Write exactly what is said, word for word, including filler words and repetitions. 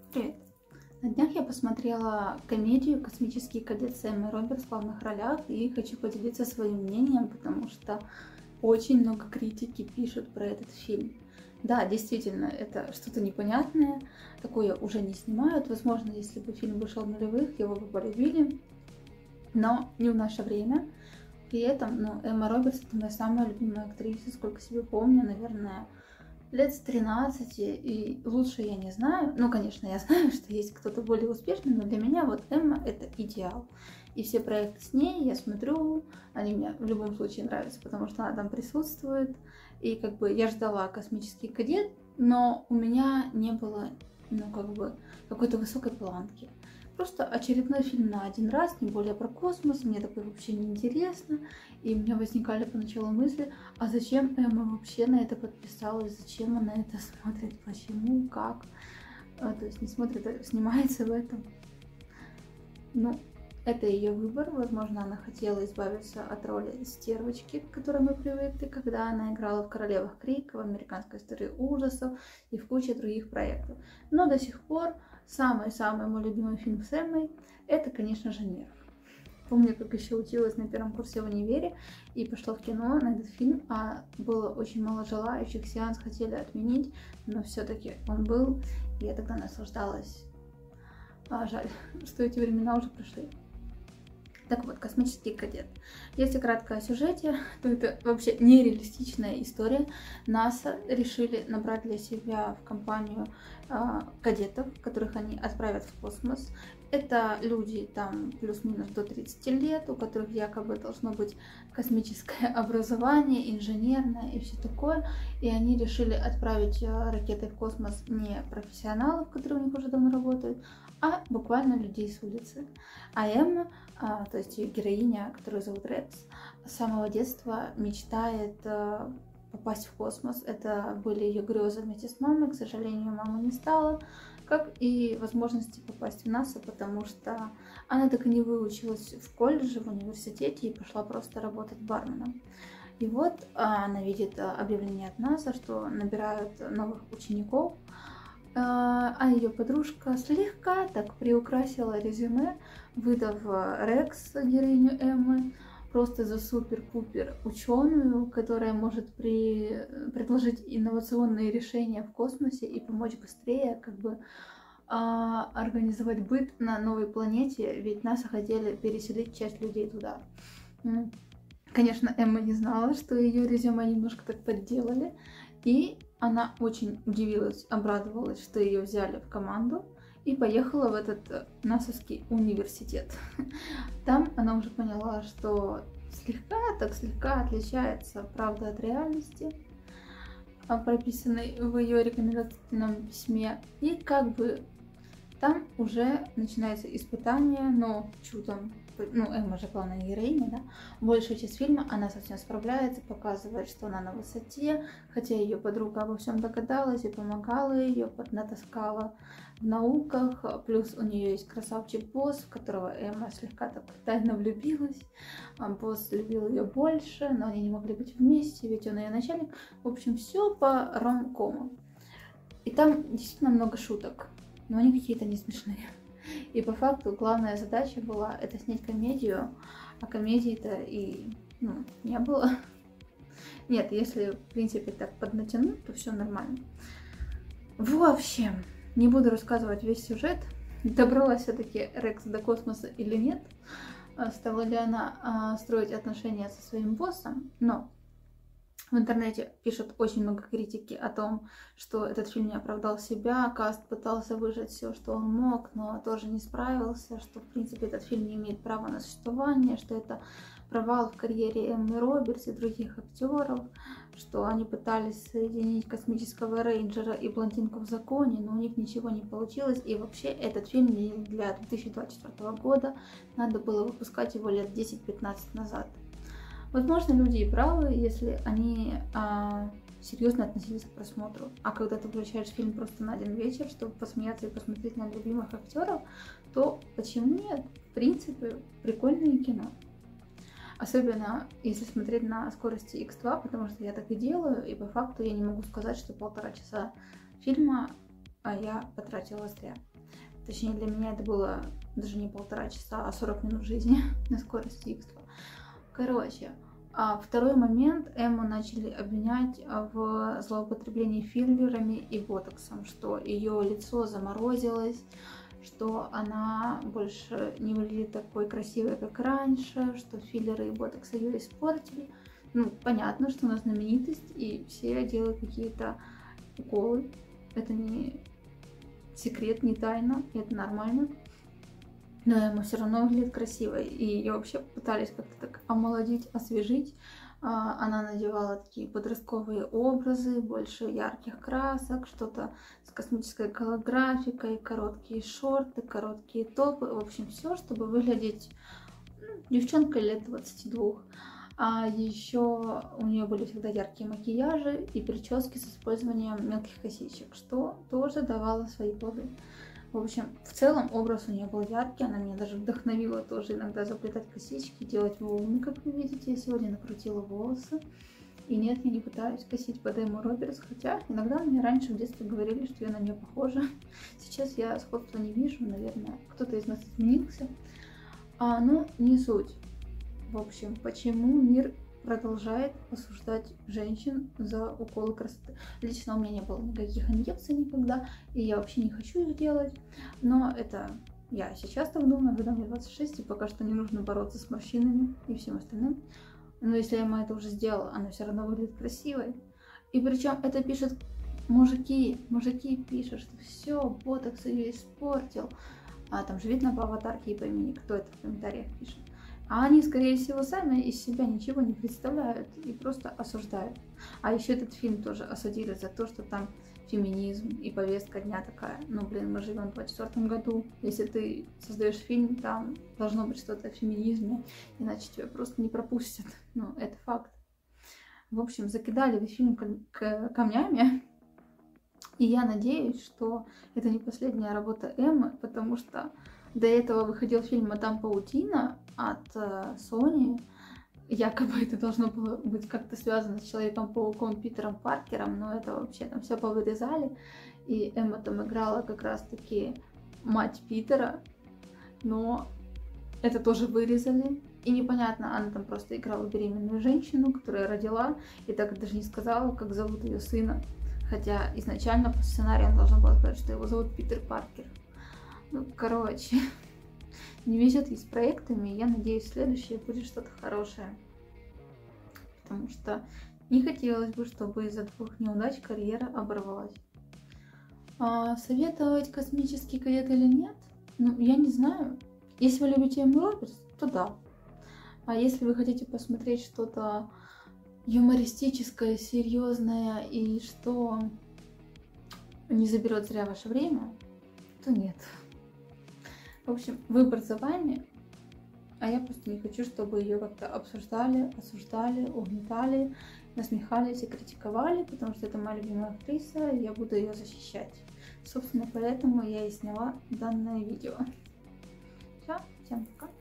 Привет! На днях я посмотрела комедию «Космический кадет» с Эммой Робертс в главных ролях и хочу поделиться своим мнением, потому что очень много критики пишут про этот фильм. Да, действительно, это что-то непонятное, такое уже не снимают. Возможно, если бы фильм вышел в нулевых, его бы полюбили, но не в наше время. При этом, ну, Эмма Робертс — это моя самая любимая актриса, сколько себе помню, наверное, лет с тринадцати, и лучше я не знаю. Ну, конечно, я знаю, что есть кто-то более успешный, но для меня вот Эмма — это идеал. И все проекты с ней я смотрю, они мне в любом случае нравятся, потому что она там присутствует. И как бы я ждала «Космический кадет», но у меня не было, ну, как бы, какой-то высокой планки. Просто очередной фильм на один раз, не более про космос, мне такое вообще не интересно. И у меня возникали поначалу мысли, а зачем Эмма вообще на это подписалась, зачем она это смотрит, почему, как. А, то есть не смотрит, а снимается в этом. Ну, это ее выбор. Возможно, она хотела избавиться от роли стервочки, к которой мы привыкли, когда она играла в «Королевах Крика», в «Американской истории ужасов» и в куче других проектов. Но до сих пор самый-самый мой любимый фильм с Эммой — это, конечно же, «Нерв». Помню, как еще училась на первом курсе в универе и пошла в кино на этот фильм, а было очень мало желающих, сеанс хотели отменить, но все-таки он был, и я тогда наслаждалась. А, жаль, что эти времена уже прошли. Так вот, «Космический кадет». Если кратко о сюжете, то это вообще нереалистичная история. НАСА решили набрать для себя в компанию э, кадетов, которых они отправят в космос. Это люди там плюс-минус до тридцати лет, у которых якобы должно быть космическое образование, инженерное и все такое. И они решили отправить ракеты в космос не профессионалов, которые у них уже давно работают, а буквально людей с улицы. А Эмма, а, то есть ее героиня, которую зовут Рекс, с самого детства мечтает а, попасть в космос. Это были ее грезы вместе с мамой. К сожалению, мама не стала, как и возможности попасть в НАСА, потому что она так и не выучилась в колледже, в университете и пошла просто работать барменом. И вот а, она видит объявление от НАСА, что набирают новых учеников, а ее подружка слегка так приукрасила резюме, выдав Рекс, героиню Эммы, просто за супер-пупер ученую, которая может при... предложить инновационные решения в космосе и помочь быстрее как бы а, организовать быт на новой планете, ведь НАСА хотели переселить часть людей туда. Конечно, Эмма не знала, что ее резюме немножко так подделали, и она очень удивилась, обрадовалась, что ее взяли в команду, и поехала в этот НАСАский университет. Там она уже поняла, что слегка, так слегка отличается правда от реальности, прописанной в ее рекомендательном письме, и как бы там уже начинается испытание, но чудом, ну, Эмма же главная героиня, да, большую часть фильма она совсем справляется, показывает, что она на высоте, хотя ее подруга обо всем догадалась и помогала ее, натаскала в науках, плюс у нее есть красавчик-босс, в которого Эмма слегка так тайно влюбилась, а босс любил ее больше, но они не могли быть вместе, ведь он ее начальник. В общем, все по ромкому. И там действительно много шуток, но они какие-то не смешные. И по факту главная задача была это снять комедию, а комедии-то и ну, не было. Нет, если в принципе так поднатянуть, то все нормально. В общем, не буду рассказывать весь сюжет. Добралась все-таки Рекс до космоса или нет, стала ли она строить отношения со своим боссом, но в интернете пишут очень много критики о том, что этот фильм не оправдал себя, каст пытался выжать все, что он мог, но тоже не справился, что в принципе этот фильм не имеет права на существование, что это провал в карьере Эммы Робертс и других актеров, что они пытались соединить космического рейнджера и блондинку в законе, но у них ничего не получилось, и вообще этот фильм не для две тысячи двадцать четвёртого года, надо было выпускать его лет десять-пятнадцать назад. Возможно, люди и правы, если они а, серьезно относились к просмотру. А когда ты включаешь фильм просто на один вечер, чтобы посмеяться и посмотреть на любимых актеров, то почему нет? В принципе, прикольное кино. Особенно если смотреть на скорости икс два, потому что я так и делаю, и по факту я не могу сказать, что полтора часа фильма а я потратила зря. Точнее, для меня это было даже не полтора часа, а сорок минут жизни на скорости икс два. Короче, а второй момент. Эмму начали обвинять в злоупотреблении филлерами и ботоксом, что ее лицо заморозилось, что она больше не выглядит такой красивой, как раньше, что филлеры и ботокс ее испортили. Ну, понятно, что она знаменитость, и все делают какие-то уколы. Это не секрет, не тайна, и это нормально. Но Эмма все равно выглядит красивой, и ее вообще пытались как-то так омолодить, освежить. Она надевала такие подростковые образы, больше ярких красок, что-то с космической голографикой, короткие шорты, короткие топы, в общем, все, чтобы выглядеть, ну, девчонкой лет двадцати двух. А еще у нее были всегда яркие макияжи и прически с использованием мелких косичек, что тоже давало свои плоды. В общем, в целом образ у нее был яркий, она меня даже вдохновила тоже иногда заплетать косички, делать волны, как вы видите. Я сегодня накрутила волосы. И нет, я не пытаюсь косить под Эмму Робертс, хотя иногда мне раньше в детстве говорили, что я на нее похожа. Сейчас я сходства не вижу, наверное, кто-то из нас изменился. А, ну, не суть. В общем, почему мир продолжает осуждать женщин за уколы красоты? Лично у меня не было никаких инъекций никогда, и я вообще не хочу их делать. Но это я сейчас так думаю, когда мне двадцать шесть, и пока что не нужно бороться с морщинами и всем остальным. Но если Эмма это уже сделала, она все равно выглядит красивой. И причем это пишут мужики, мужики пишут, что все, ботокс ее испортил. А там же видно по аватарке и по имени, кто это в комментариях пишет. А они, скорее всего, сами из себя ничего не представляют и просто осуждают. А еще этот фильм тоже осудили за то, что там феминизм и повестка дня такая. Ну, блин, мы живем в двадцать четвёртом году. Если ты создаешь фильм, там должно быть что-то о феминизме, иначе тебя просто не пропустят. Ну, это факт. В общем, закидали весь фильм камнями. И я надеюсь, что это не последняя работа Эммы, потому что до этого выходил фильм «Мадам Паутина» от э, Sony. Якобы это должно было быть как-то связано с Человеком-пауком Питером Паркером, но это вообще там все повырезали. И Эмма там играла как раз-таки мать Питера, но это тоже вырезали. И непонятно, она там просто играла беременную женщину, которая родила, и так даже не сказала, как зовут ее сына. Хотя изначально по сценарию должна была сказать, что его зовут Питер Паркер. Ну, короче, не везет ей с проектами, я надеюсь, следующее будет что-то хорошее. Потому что не хотелось бы, чтобы из-за двух неудач карьера оборвалась. А советовать «Космический кадет» или нет? Ну, я не знаю. Если вы любите Эмму Робертс, то да. А если вы хотите посмотреть что-то юмористическое, серьезное и что не заберет зря ваше время, то нет. В общем, выбор за вами, а я просто не хочу, чтобы ее как-то обсуждали, осуждали, угнетали, насмехались и критиковали, потому что это моя любимая актриса, и я буду ее защищать. Собственно, поэтому я и сняла данное видео. Все, всем пока.